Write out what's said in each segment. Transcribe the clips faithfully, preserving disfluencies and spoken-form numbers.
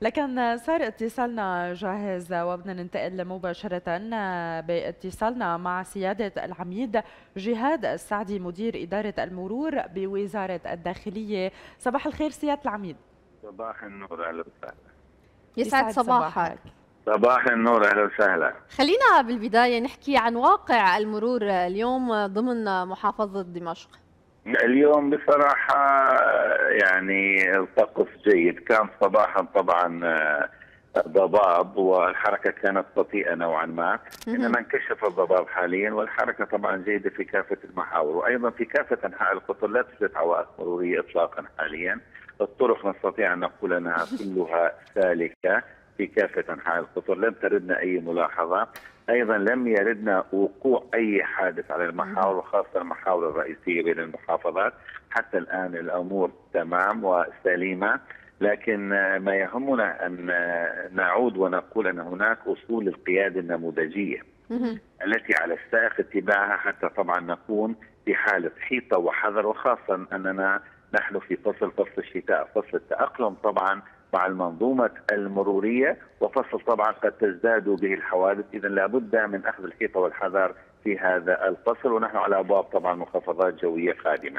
لكن صار اتصالنا جاهز وبدنا ننتقل مباشرة باتصالنا مع سيادة العميد جهاد السعدي مدير إدارة المرور بوزارة الداخلية. صباح الخير سيادة العميد. صباح النور، اهلا وسهلا. يسعد صباحك. صباح النور، اهلا وسهلا. خلينا بالبداية نحكي عن واقع المرور اليوم ضمن محافظة دمشق. اليوم بصراحة يعني الطقس جيد، كان صباحا طبعا ضباب والحركة كانت بطيئة نوعا ما، انما انكشف الضباب حاليا والحركة طبعا جيدة في كافة المحاور وايضا في كافة انحاء القطر، لا توجد عوائق مرورية اطلاقا حاليا. الطرق نستطيع ان نقول انها كلها سالكة في كافة انحاء القطر، لم تردنا اي ملاحظة، ايضا لم يردنا وقوع اي حادث على المحاور وخاصة المحاور الرئيسية بين المحافظات. حتى الان الامور تمام وسليمة، لكن ما يهمنا ان نعود ونقول ان هناك اصول القيادة النموذجية التي على السائق اتباعها حتى طبعا نكون في حالة حيطة وحذر، وخاصة اننا نحن في فصل فصل الشتاء، فصل التأقلم طبعا مع المنظومة المرورية، وفصل طبعا قد تزداد به الحوادث، إذا لابد من أخذ الحيطة والحذر في هذا الفصل، ونحن على أبواب طبعا منخفضات جوية قادمة.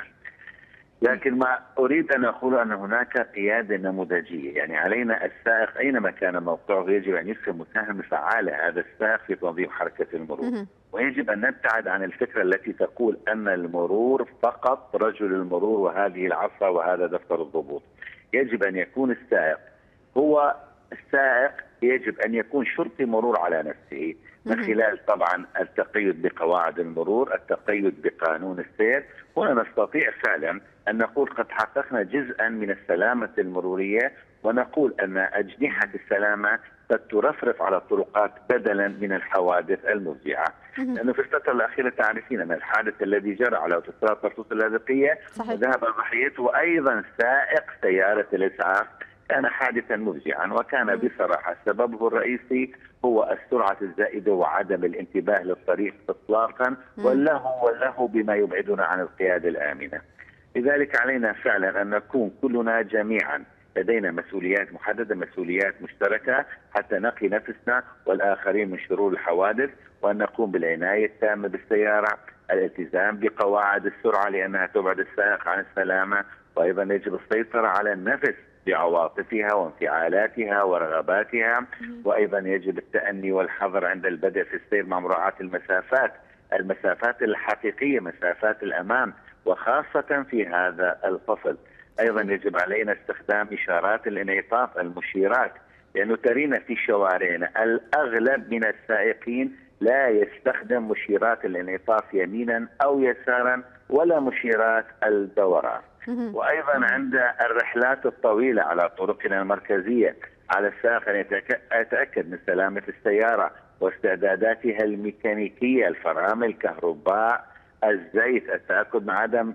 لكن ما أريد أن أقول أن هناك قيادة نموذجية، يعني علينا السائق أينما كان موقعه يجب أن يكون مساهمة فعالة هذا السائق في تنظيم حركة المرور، ويجب أن نبتعد عن الفكرة التي تقول أن المرور فقط رجل المرور وهذه العصا وهذا دفتر الضبوط. يجب أن يكون السائق هو السائق، يجب أن يكون شرطي مرور على نفسه من خلال طبعا التقيد بقواعد المرور، التقيد بقانون السير. هنا نستطيع فعلا أن نقول قد حققنا جزءا من السلامة المرورية، ونقول أن أجنحة السلامة قد ترفرف على الطرقات بدلا من الحوادث المفزعة. لأنه في الفترة الأخيرة تعرفين أن الحادث الذي جرى على أوتوستراد طرطوس اللاذقية ذهب ضحيته وأيضا سائق سيارة الإسعاف كان حادثا مفزعا، وكان بصراحة سببه الرئيسي هو السرعة الزائدة وعدم الانتباه للطريق إطلاقا، واللهو واللهو بما يبعدنا عن القيادة الآمنة. لذلك علينا فعلا أن نكون كلنا جميعا لدينا مسؤوليات محددة، مسؤوليات مشتركة حتى نقي نفسنا والآخرين من شرور الحوادث، وأن نقوم بالعناية التامة بالسيارة، الالتزام بقواعد السرعة لأنها تبعد السائق عن السلامة، وأيضا يجب السيطرة على النفس بعواطفها وانفعالاتها ورغباتها، وأيضا يجب التأني والحذر عند البدء في السير مع مراعاة المسافات، المسافات الحقيقية، مسافات الأمام، وخاصة في هذا الفصل. أيضا يجب علينا استخدام إشارات الانعطاف، المشيرات، لأنه ترينا في شوارعنا الأغلب من السائقين لا يستخدم مشيرات الانعطاف يمينا أو يسارا ولا مشيرات الدوران. وأيضا عند الرحلات الطويلة على طرقنا المركزية على السائق أن يتأكد من سلامة السيارة واستعداداتها الميكانيكية، الفرامل، الكهرباء، الزيت، التأكد من عدم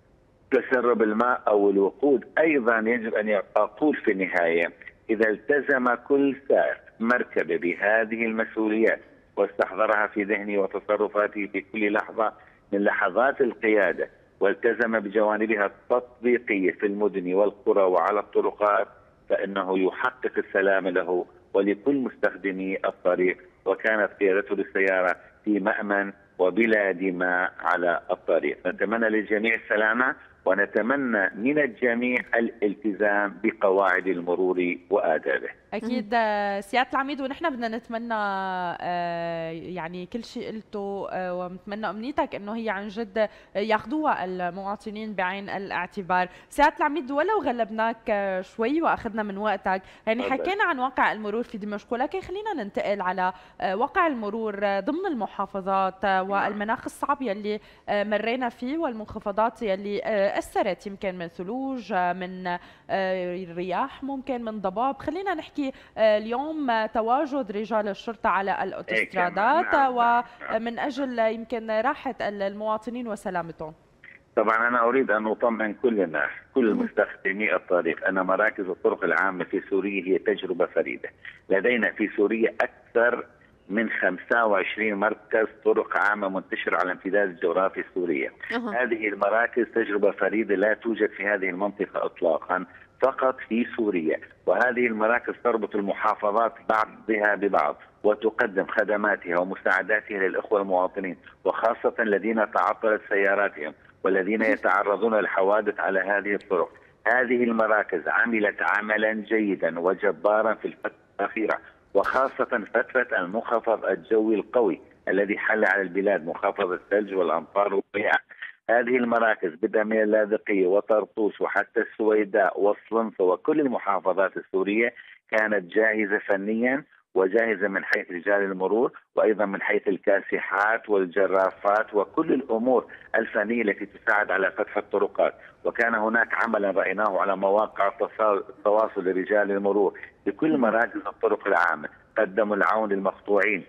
تسرب الماء أو الوقود. أيضا يجب أن أقول في النهاية إذا التزم كل سائق مركبة بهذه المسؤوليات واستحضرها في ذهنه وتصرفاته في كل لحظة من لحظات القيادة، والتزم بجوانبها التطبيقية في المدن والقرى وعلى الطرقات، فإنه يحقق السلام له ولكل مستخدمي الطريق، وكانت قيادته للسيارة في مأمن وبلا دماء على الطريق. نتمنى للجميع السلامة، ونتمنى من الجميع الالتزام بقواعد المرور وآدابه. أكيد سيادة العميد، ونحن بدنا نتمنى يعني كل شيء قلته، ونتمنى أمنيتك أنه هي عن جد ياخذوها المواطنين بعين الاعتبار. سيادة العميد، ولو غلبناك شوي وأخذنا من وقتك، يعني حكينا عن واقع المرور في دمشق، ولكن خلينا ننتقل على واقع المرور ضمن المحافظات والمناخ الصعب يلي مرينا فيه والمنخفضات يلي أثرت، يمكن من ثلوج، من رياح، ممكن من ضباب. خلينا نحكي اليوم تواجد رجال الشرطة على الأوتوسترادات ومن أجل يمكن راحة المواطنين وسلامتهم. طبعا أنا أريد أن أطمئن كل الناس، كل مستخدمي الطريق، أن مراكز الطرق العامة في سوريا هي تجربة فريدة. لدينا في سوريا أكثر من خمسة وعشرين مركز طرق عامة منتشرة على امتداد الجغرافي السوري. هذه المراكز تجربة فريدة لا توجد في هذه المنطقة إطلاقا، فقط في سوريا، وهذه المراكز تربط المحافظات بعضها ببعض وتقدم خدماتها ومساعداتها للإخوة المواطنين، وخاصة الذين تعطلت سياراتهم والذين يتعرضون للحوادث على هذه الطرق. هذه المراكز عملت عملا جيدا وجبارا في الفترة الأخيرة، وخاصة فترة المنخفض الجوي القوي الذي حل على البلاد، منخفض الثلج والأمطار والرياح. هذه المراكز بدءا من اللاذقية وطرطوس وحتى السويداء والصلنطة وكل المحافظات السورية كانت جاهزة فنيا وجاهزة من حيث رجال المرور، وأيضا من حيث الكاسحات والجرافات وكل الأمور الفنية التي تساعد على فتح الطرقات. وكان هناك عملا رأيناه على مواقع التواصل لرجال المرور بكل مراكز الطرق العامة، قدموا العون للمقطوعين،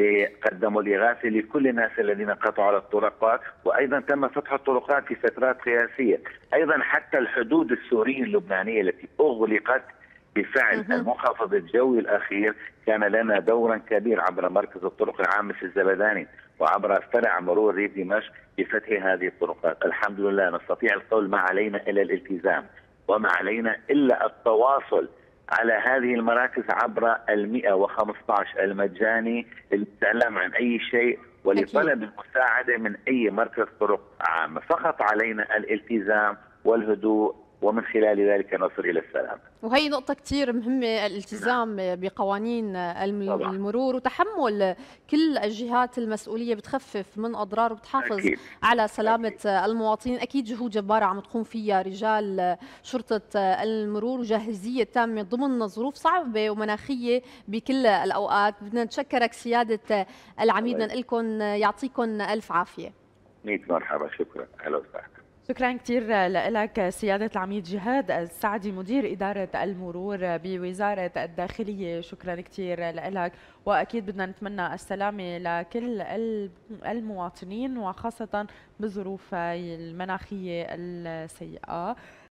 قدموا الإغاثة لكل الناس الذين قطعوا على الطرقات، وأيضا تم فتح الطرقات في فترات قياسية. أيضا حتى الحدود السورية اللبنانية التي أغلقت بفعل المنخفض الجوي الأخير كان لنا دورا كبير عبر مركز الطرق العامة في الزبداني وعبر فرع مرور ريف دمشق بفتح هذه الطرقات. الحمد لله نستطيع القول ما علينا إلا الالتزام وما علينا إلا التواصل على هذه المراكز عبر المئة وخمسة عشر المجاني للإعلام عن أي شيء ولطلب المساعدة من أي مركز طرق عامة. فقط علينا الالتزام والهدوء، ومن خلال ذلك نصل إلى السلام. وهي نقطة كتير مهمة، الالتزام بقوانين المرور وتحمل كل الجهات المسؤولية بتخفف من أضرار وبتحافظ أكيد. على سلامة أكيد. المواطنين. أكيد جهود جبارة عم تقوم فيها رجال شرطة المرور وجاهزية تامة ضمن ظروف صعبة ومناخية بكل الأوقات. بدنا نتشكرك سيادة العميد، نقول لكم يعطيكم ألف عافية. مية مرحبا، شكرا. أهلا وسهلا. شكرا كثير لك سيادة العميد جهاد السعدي مدير إدارة المرور بوزارة الداخلية. شكرا كثير لك، وأكيد بدنا نتمنى السلامة لكل المواطنين وخاصة بالظروف المناخية السيئة.